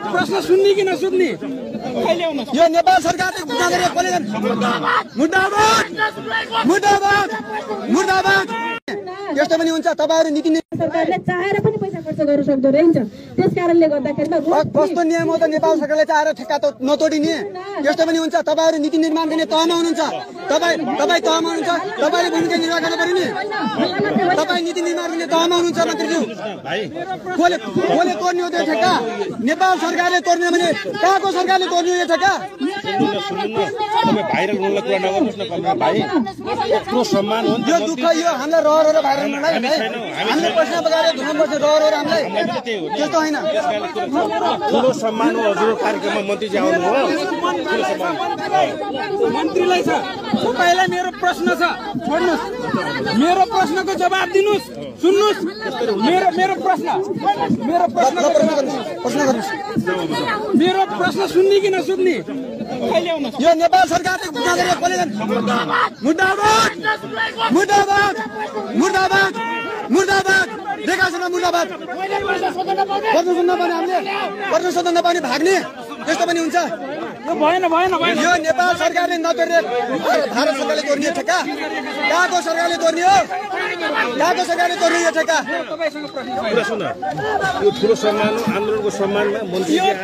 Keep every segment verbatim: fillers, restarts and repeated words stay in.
प्रश्न सुन्ने कि नसुन्ने यो नेपाल सरकारले मुर्दाबाद मुर्दाबाद मुर्दाबाद त्यस्तो पनि हुन्छ। तपाईहरु नीति सरकारले चाहेर पनि पैसा खर्च गर्न सक्दो रहेछ। त्यसकारणले गर्दाखेरि कस्तो नियम हो त नेपाल सरकारले चाहेर ठेक्का त नतोडिने? त्यस्तो पनि हुन्छ। तपाईहरु नीति निर्माण गर्ने तहमा हुनुहुन्छ। तपाई तपाई तहमा हुनुहुन्छ। तपाईले भूमिका निर्वाह गर्नु पर्यो नि। तपाई नीति निर्माण गर्ने तहमा हुनुहुन्छ मन्त्रीज्यू। भाइ कोले कोले तोड्ने हो त्यो ठेक्का? नेपाल सरकारले तोड्ने भने कहाँको सरकारले तोड्ने यो ठेक्का? तपाईँ भाइरल हुनुलाई कुरा नगर्नुहोस् न कमरेड भाइ। यत्रो सम्मान हो यो दुःख यो हामीलाई रहर हो भाइरल हुनुलाई। हामीले पैसा बगाएर धुनुपर्छ रहर हो हामीलाई। त्यस्तो होइन। ठुलो सम्मान हो हजुरको कार्यक्रममा मन्त्रीजी आउनुभयो। ठुलो सम्मान मन्त्रीलाई छ। तपाईलाई मेरो प्रश्न छ, छोड्नुस्। मेरो प्रश्नको जवाब दिनुस्। सुन्नुस् मेरो मेरो प्रश्न मेरो प्रश्न प्रश्न गर्नुस्। मेरो प्रश्न सुन्ने कि नसुन्ने? यो नेपाल सरकारले मुर्दाबाद मुर्दाबाद मुर्दाबाद मुर्दाबाद देखासम्म मुर्दाबाद गर्नु सुन्न पनि हामीले गर्नु सोध्न नपाउने भाग्ने त्यस्तो पनि हुन्छ। यो भएन भएन भएन। यो नेपाल सरकारले नतोड्ने भारत सरकारले तोड्ने ठेक्का? कहाँको सरकारले तोड्ने हो? कहाँको सरकारले तोड्ने यो ठेक्का? कुरा सुन, यो ठुलो सम्मान हो। आन्दोलनको सम्मानमा मन्त्रीजी आएर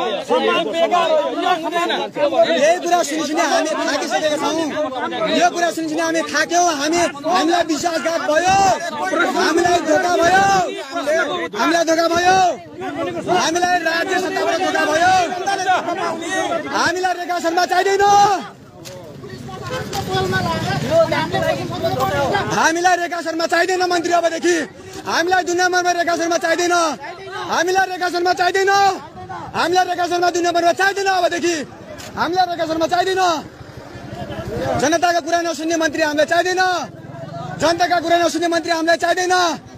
यही कुरा सुनि सुनि हामी थाकिसकेका छौँ। यो कुरा सुनि सुनि हामी थाक्यौँ। हामी हामीलाई विश्वासघात भयो। हामीलाई धोका भयो। हामीलाई धोका भयो। हामीलाई राज्य सत्ताबाट धोका भयो। हामीलाई रेखा शर्मा चाहिँदैन। हामीलाई रेखा शर्मा चाहिँदैन मन्त्री अबदेखि। हामीलाई दुई नम्बरमा रेखा शर्मा चाहिँदैन। हामीलाई रेखा शर्मा चाहिँदैन। हामीलाई रेखा शर्मा दुई नम्बरमा चाहिँदैन अबदेखि। हामीलाई रेखा शर्मा चाहिँदैन। जनताका कुरा नसुन्ने मन्त्री हामीलाई चाहिँदैन। जनताका कुरा नसुन्ने मन्त्री हामीलाई चाहिँदैन।